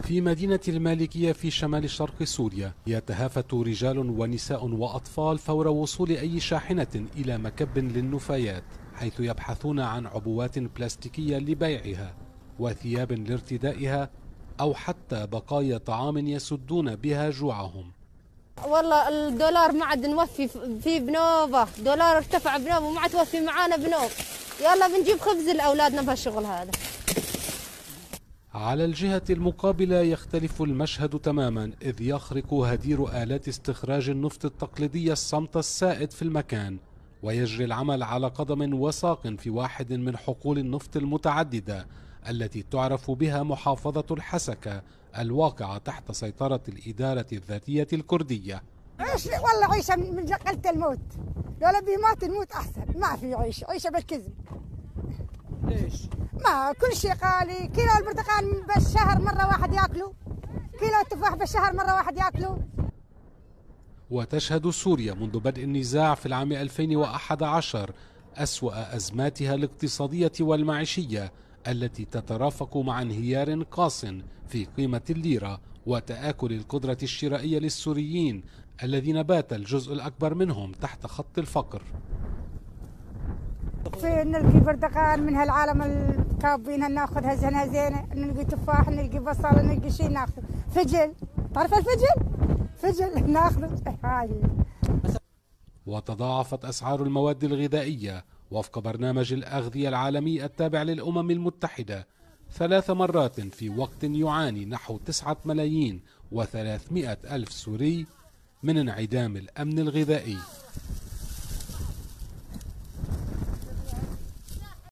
في مدينة المالكية في شمال شرق سوريا يتهافت رجال ونساء وأطفال فور وصول أي شاحنة إلى مكب للنفايات، حيث يبحثون عن عبوات بلاستيكية لبيعها وثياب لارتدائها أو حتى بقايا طعام يسدون بها جوعهم. والله الدولار ما عاد نوفي في بنوبة، دولار ارتفع بنوبة وما عاد توفي معانا بنوب، يلا بنجيب خبز لأولادنا بهالشغل هذا. على الجهة المقابلة يختلف المشهد تماما، إذ يخرق هدير آلات استخراج النفط التقليدية الصمت السائد في المكان، ويجري العمل على قدم وساق في واحد من حقول النفط المتعددة التي تعرف بها محافظة الحسكة الواقعة تحت سيطرة الإدارة الذاتية الكردية. والله عيشة من قلة الموت، لولا بيموت نموت أحسن، ما في عيشة بالكذب. ليش؟ ما كل شيء غالي، كيلو البرتقال بالشهر مرة واحد ياكله، كيلو التفاح بالشهر مرة واحد ياكله. وتشهد سوريا منذ بدء النزاع في العام 2011 أسوأ أزماتها الاقتصادية والمعيشية التي تترافق مع انهيار قاص في قيمة الليرة وتآكل القدرة الشرائية للسوريين الذين بات الجزء الأكبر منهم تحت خط الفقر. في نلقي برتقال من هالعالم الكابينها ناخذها زينة، نلقي تفاح، نلقي بصل، نلقي شيء ناخذه. فجل، تعرف الفجل؟ فجل ناخذه هاي. وتضاعفت أسعار المواد الغذائية وفق برنامج الأغذية العالمي التابع للأمم المتحدة 3 مرات في وقت يعاني نحو 9,300,000 سوري من انعدام الأمن الغذائي.